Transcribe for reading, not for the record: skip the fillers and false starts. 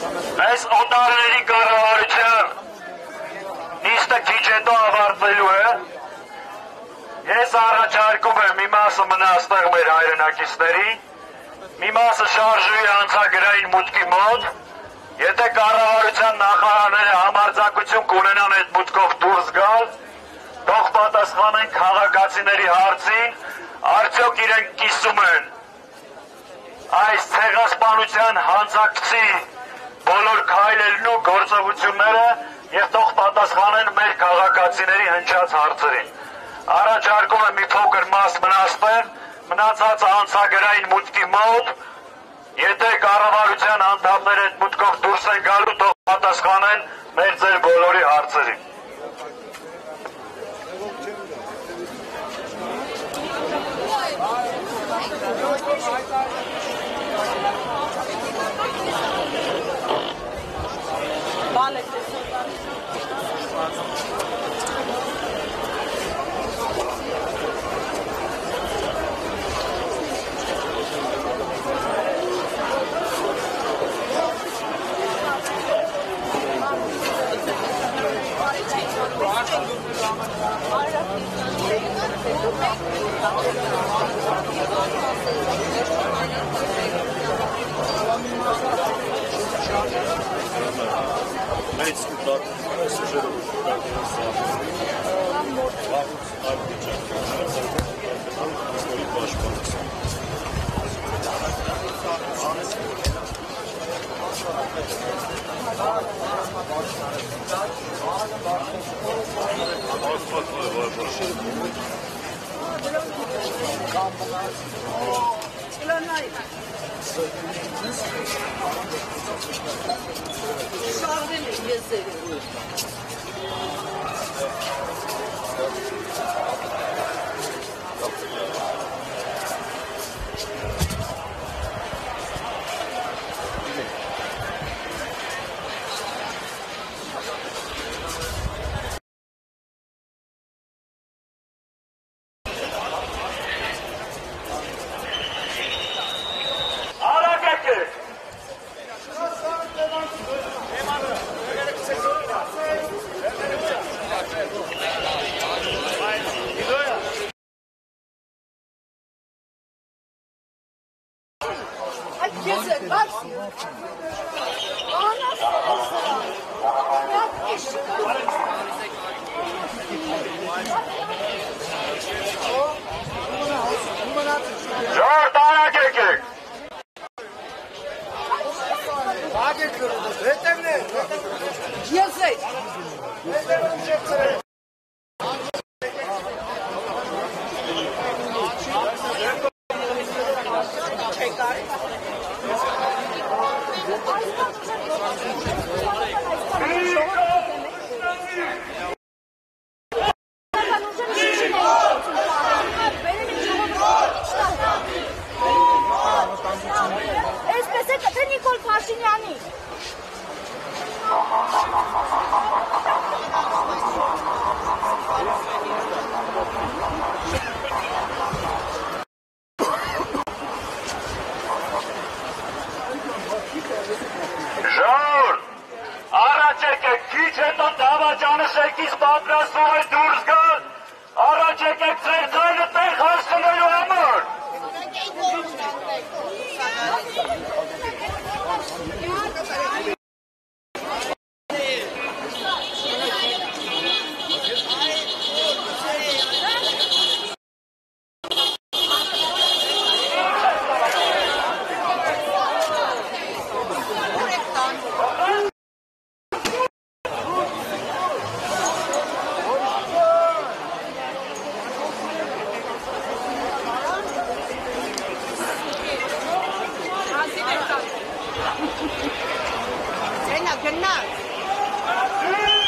Այս օտարների կառավարության նիստը քիչ հետո ավարտվելու է։ Ես առաջարկում եմ մի մասը մնա այստեղ մեր հայրենակիցների, մի մասը շարժուի անցագրային մուտքի մոտ, եթե կառավարության նախարարները համարձակություն կունենան այդ մուտքով դուրս գալ, թող պատասխանեն քաղաքացիների հարցին, արդյոք իրենք կիսում են այս ցեղասպանության հանցակցի բոլոր քայլերն ու գործողությունները եւ թող պատասխանեն մեր քաղաքացիների հնչած հարցերին։ Առաջարկում եմ մի փոքր մաս մնացնել, մնացածը անցագրային մուտքի մոտ, եթե կառավարության անդամները այդ մուտքով դուրս են գալու, թող պատասխանեն մեր ձեր բոլորի հարցերին։ Gönna.